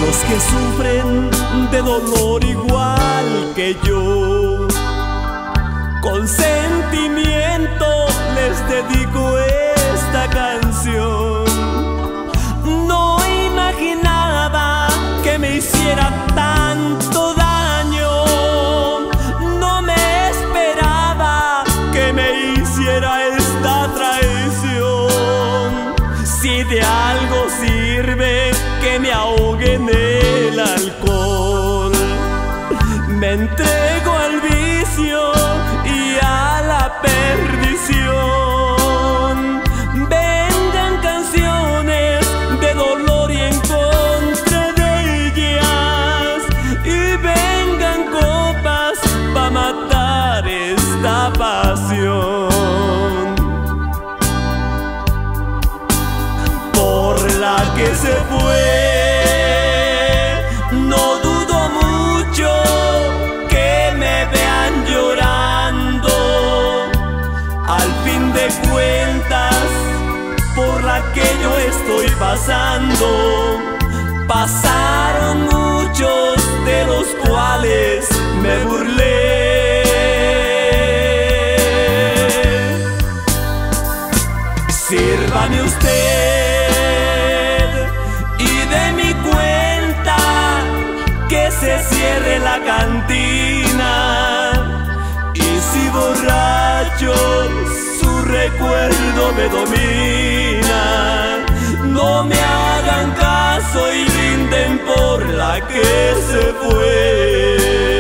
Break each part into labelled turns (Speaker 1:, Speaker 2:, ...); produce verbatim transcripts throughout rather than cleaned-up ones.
Speaker 1: los que sufren de dolor igual que yo, con sentimiento les dedico esta canción. No imaginaba que me hiciera tanto daño, no me esperaba que me hiciera esta traición. Si de algo sirve que me ahogue en el alcohol, me entrego al vicio y a la perdición. Vengan canciones de dolor y en contra de ellas, y vengan copas pa' matar esta pasión. Por la que se fue, no dudo mucho que me vean llorando. Al fin de cuentas, por la que yo estoy pasando, pasaron muchos de los cuales me burlé. Sírvame usted y de mi cuenta que se cierre la cantina. Y si borracho su recuerdo me domina, no me hagan caso y brinden por la que se fue.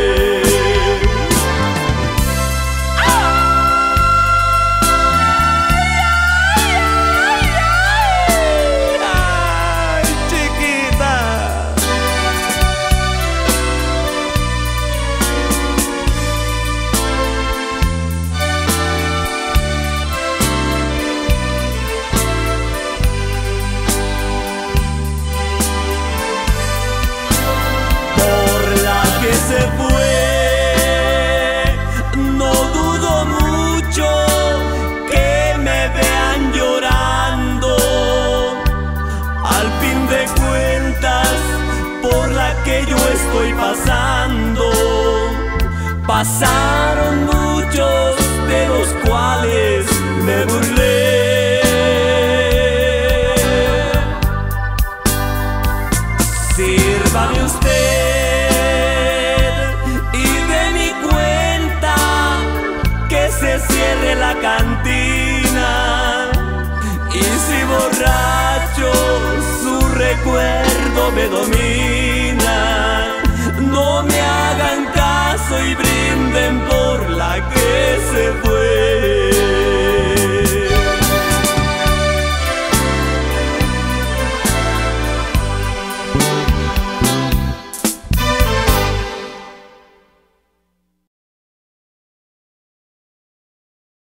Speaker 1: Se fue, no dudo mucho que me vean llorando. Al fin de cuentas, por la que yo estoy pasando, pasaron muchos de los cuales me burlé. Sírvame usted se cierre la cantina, y si borracho su recuerdo me domina, no me hagan caso y brinden por la que se fue.